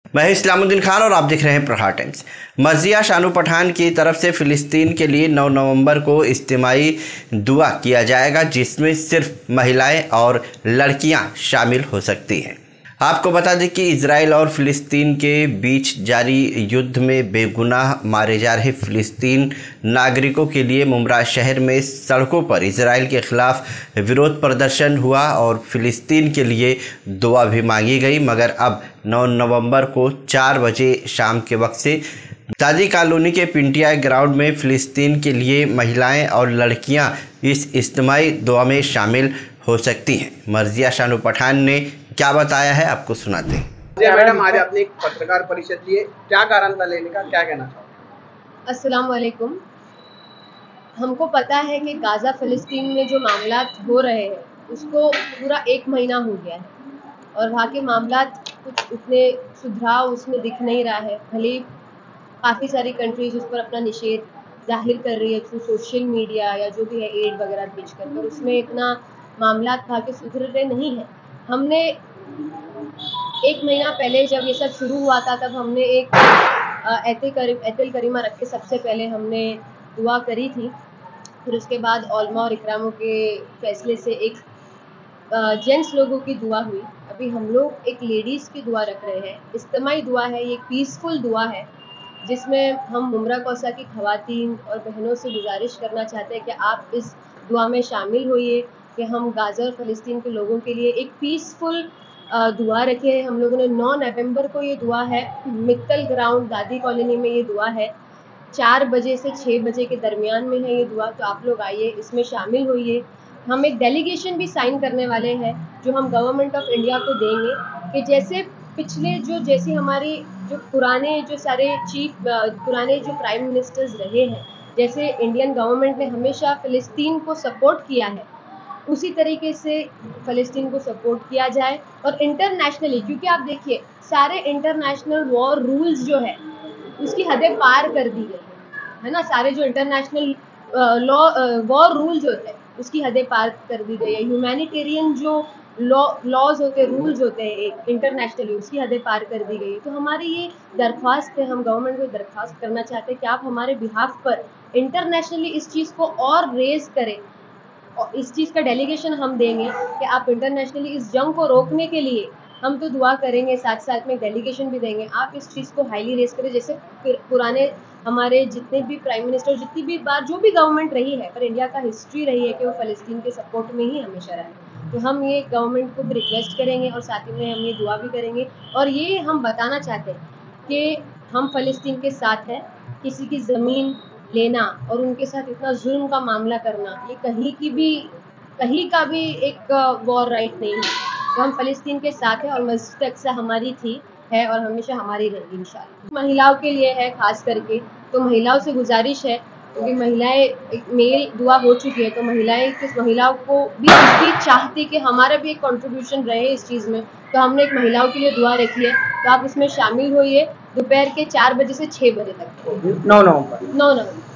मैं इस्लामुद्दीन खान और आप देख रहे हैं प्रहार टाइम्स। मर्जिया शानू पठान की तरफ से फ़िलिस्तीन के लिए 9 नवंबर को इज्तिमाई दुआ किया जाएगा, जिसमें सिर्फ महिलाएं और लड़कियां शामिल हो सकती हैं। आपको बता दें कि इजराइल और फ़िलिस्तीन के बीच जारी युद्ध में बेगुनाह मारे जा रहे फ़िलिस्तीन नागरिकों के लिए मुमरा शहर में सड़कों पर इजराइल के ख़िलाफ़ विरोध प्रदर्शन हुआ और फ़िलिस्तीन के लिए दुआ भी मांगी गई। मगर अब 9 नवंबर को 4 बजे शाम के वक्त से दादी कॉलोनी के पिंटिया ग्राउंड में फ़िलिस्तीन के लिए महिलाएं और लड़कियां इस इज्तिमाई दुआ में शामिल हो सकती हैं। मर्जिया शानू पठान ने क्या बताया है, आपको सुनाते हैं। मैडम, आज आपने एक पत्रकार परिषद ली है, क्या कारण था लेने का, क्या कहना चाहोगे? अस्सलाम वालेकुम। हमको पता है कि गाज़ा फ़िलिस्तीन में जो मामला हो रहे हैं उसको पूरा 1 महीना हो गया है और वहाँ के मामला कुछ उतने सुधराव उसमें दिख नहीं रहा है। भले काफ़ी सारी कंट्रीज उस पर अपना निषेध जाहिर कर रही है थ्रू सोशल मीडिया या जो भी है एड वगैरह भेज कर, पर उसमें इतना मामला था कि सुधर रहे नहीं है। हमने 1 महीना पहले जब ये सब शुरू हुआ था तब हमने एक एतिल करीमा रख के सबसे पहले हमने दुआ करी थी। फिर उसके बाद ओलमा और इकरामों के फैसले से एक जेंट्स लोगों की दुआ हुई। अभी हम लोग एक लेडीज़ की दुआ रख रहे हैं। इज्तिमाई दुआ है, ये एक पीसफुल दुआ है जिसमें हम मुमरा कौसा की ख़वातीन और बहनों से गुजारिश करना चाहते हैं कि आप इस दुआ में शामिल होइए कि हम गाज़ा और फ़लस्तीन के लोगों के लिए एक पीसफुल दुआ रखे हैं। हम लोगों ने 9 नवंबर को ये दुआ है, मित्तल ग्राउंड दादी कॉलोनी में ये दुआ है, 4 बजे से 6 बजे के दरमियान में है ये दुआ। तो आप लोग आइए, इसमें शामिल होइए। हम एक डेलीगेशन भी साइन करने वाले हैं जो हम गवर्नमेंट ऑफ इंडिया को देंगे कि जैसे पिछले जैसी हमारी जो पुराने जो प्राइम मिनिस्टर्स रहे हैं, जैसे इंडियन गवर्नमेंट ने हमेशा फ़िलिस्तीन को सपोर्ट किया है, उसी तरीके से फ़लस्तीन को सपोर्ट किया जाए। और इंटरनेशनली, क्योंकि आप देखिए सारे इंटरनेशनल वॉर रूल्स जो है उसकी हदें पार कर दी गई है ना। सारे जो इंटरनेशनल वॉर रूल्स होते हैं उसकी हदें पार कर दी गई है। ह्यूमैनिटेरियन जो लॉज होते हैं, रूल्स होते हैं एक इंटरनेशनली, उसकी हदें पार कर दी गई है। तो हमारी ये दरख्वास्त है, हम गवर्नमेंट को दरख्वास्त करना चाहते हैं कि आप हमारे बिहाफ पर इंटरनेशनली इस चीज़ को और रेज़ करें और इस चीज़ का डेलीगेशन हम देंगे कि आप इंटरनेशनली इस जंग को रोकने के लिए हम तो दुआ करेंगे, साथ साथ में डेलीगेशन भी देंगे। आप इस चीज़ को हाईली रेस करें। जैसे पुराने हमारे जितने भी प्राइम मिनिस्टर, जितनी भी बार जो भी गवर्नमेंट रही है, पर इंडिया का हिस्ट्री रही है कि वो फ़लस्तीन के सपोर्ट में ही हमेशा रहे। तो हम ये गवर्नमेंट को भी रिक्वेस्ट करेंगे और साथ ही में हम ये दुआ भी करेंगे और ये हम बताना चाहते हैं कि हम फ़लस्तीन के साथ हैं। किसी की ज़मीन लेना और उनके साथ इतना जुल्म का मामला करना, ये कहीं का भी एक वॉर राइट नहीं है। तो हम फ़लस्तीन के साथ हैं और मस्जिद अक्सा हमारी थी, है और हमेशा हमारी रहेगी इंशाअल्लाह। महिलाओं के लिए है खास करके, तो महिलाओं से गुजारिश है क्योंकि महिलाएं मेल दुआ हो चुकी है, तो महिलाओं को भी चाहती कि हमारा भी एक कंट्रीब्यूशन रहे इस चीज़ में। तो हमने एक महिलाओं के लिए दुआ रखी है, तो आप इसमें शामिल होइए दोपहर के 4 बजे से 6 बजे तक। 9 नवंबर।